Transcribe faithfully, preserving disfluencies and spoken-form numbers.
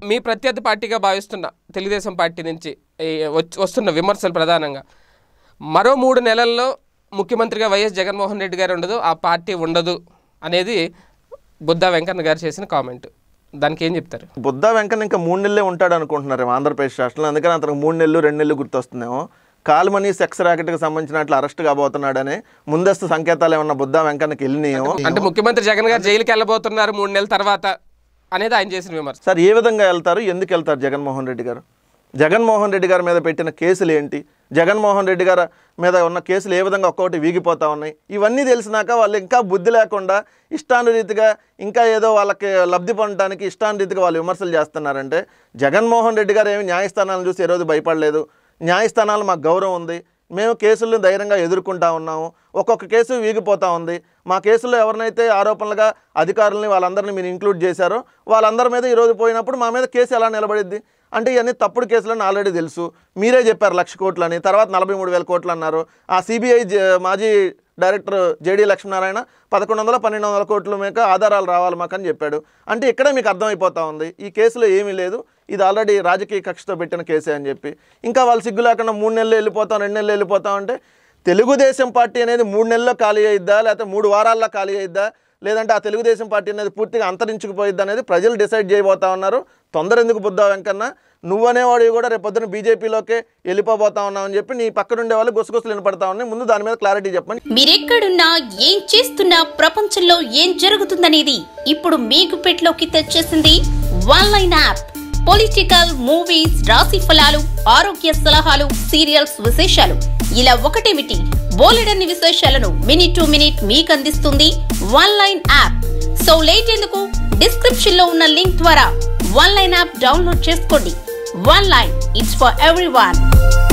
మీ ప్రత్యర్థి పార్టీగా భావిస్తున్న తెలుగుదేశం పార్టీ నుంచి వస్తున్న విమర్శలు ప్రధానంగా మరో మూడు నెలల్లో ముఖ్యమంత్రిగా వైఎస్ జగన్మోహన్ రెడ్డి గారు ఉండదు, ఆ పార్టీ ఉండదు అనేది బుద్ధా వెంకన్న గారు చేసిన కామెంట్. దానికి ఏం చెప్తారు? బుద్ధా వెంకన్న ఇంకా మూడు నెలలే ఉంటాడు అనుకుంటున్నారు ఆంధ్రప్రదేశ్ రాష్ట్రంలో. అందుకని అతనికి మూడు నెలలు రెండు నెలలు గుర్తొస్తుందేమో. కాల్మనీ సెక్స్ ర్యాకెట్కి సంబంధించినట్లు అరెస్ట్ కాబోతున్నాడని ముందస్తు సంకేతాలు ఏమన్నా బుద్ధా వెంకన్నకి వెళ్ళినాయేమో. అంటే ముఖ్యమంత్రి జగన్ గారు జైలుకి వెళ్ళబోతున్నారు మూడు నెలల తర్వాత అనేది ఆయన చేసిన విమర్శ. సార్ ఏ విధంగా వెళ్తారు, ఎందుకు వెళ్తారు జగన్మోహన్ రెడ్డి గారు? జగన్మోహన్ రెడ్డి గారి మీద పెట్టిన కేసులు ఏంటి, జగన్మోహన్ రెడ్డి గారి మీద ఉన్న కేసులు ఏ విధంగా ఒక్కొక్కటి వీగిపోతూ ఉన్నాయి, ఇవన్నీ తెలిసినాక వాళ్ళు ఇంకా బుద్ధి లేకుండా ఇష్టానురీతిగా ఇంకా ఏదో వాళ్ళకి లబ్ధి పొందడానికి ఇష్టానురీతిగా వాళ్ళు విమర్శలు చేస్తున్నారంటే, జగన్మోహన్ రెడ్డి గారు ఏమి న్యాయస్థానాలను చూసి ఏ రోజు భయపడలేదు. న్యాయస్థానాలు మాకు గౌరవం ఉంది, మేము కేసులను ధైర్యంగా ఎదుర్కొంటా ఉన్నాము. ఒక్కొక్క కేసు వీగిపోతూ ఉంది. మా కేసులో ఎవరినైతే ఆరోపణలుగా అధికారులని వాళ్ళందరినీ మీరు ఇంక్లూడ్ చేశారో వాళ్ళందరి మీద ఈరోజు పోయినప్పుడు మా మీద కేసు ఎలా నిలబడిద్ది? అంటే ఇవన్నీ తప్పుడు కేసులని ఆల్రెడీ తెలుసు. మీరే చెప్పారు లక్ష కోట్లు అని, తర్వాత నలభై మూడు వేల కోట్లు అన్నారు. ఆ సిబిఐ మాజీ డైరెక్టర్ జేడీ లక్ష్మీనారాయణ పదకొండు వందల పన్నెండు వందల కోట్ల మేక ఆధారాలు రావాలి మాకని చెప్పాడు. అంటే ఇక్కడే మీకు అర్థమైపోతూ ఉంది ఈ కేసులో ఏమీ లేదు, ఇది ఆల్రెడీ రాజకీయ కక్షతో పెట్టిన కేసే అని చెప్పి. ఇంకా వాళ్ళు సిగ్గు లేకుండా మూడు నెలలు వెళ్ళిపోతాం రెండు నెలలు వెళ్ళిపోతాం అంటే, తెలుగుదేశం పార్టీ అనేది మూడు నెలల్లో ఖాళీ అయిద్దా, లేకపోతే మూడు వారాల్లో ఖాళీ అయిద్దా, లేదంటే ఆ తెలుగుదేశం పార్టీ అనేది పూర్తిగా అంతరించుకుపోయిద్ది అనేది ప్రజలు డిసైడ్ చేయబోతా ఉన్నారు. తొందర ఎందుకు బుద్ధా వెంకన్న, నువ్వనేవాడు కూడా రేపు పొద్దున బీజేపీలోకే వెళ్ళిపోబోతా ఉన్నావు అని చెప్పి నీ పక్కనుండే వాళ్ళు గుసగుసలు వినపడతా ఉన్నాయి. ముందు దాని మీద క్లారిటీ చెప్పండి. మీరెక్కడున్నా ఏం చేస్తున్నా ప్రపంచంలో ఏం జరుగుతుందనేది ఇప్పుడు మీకు పెట్లోకి తెచ్చేసింది one line app. Political, movies, రాశి ఫలాలు, ఆరోగ్య సలహాలు, సీరియల్స్ విశేషాలు, ఇలా ఒకటేమిటి బోలెడన్ని విశేషాలను మినిట్ టు మినిట్ మీకు అందిస్తుంది one line app. So late ఎందుకు, డిస్క్రిప్షన్ లో ఉన్న లింక్ ద్వారా వన్ లైన్ యాప్ డౌన్లోడ్ చేసుకోండి. One line, it's for everyone.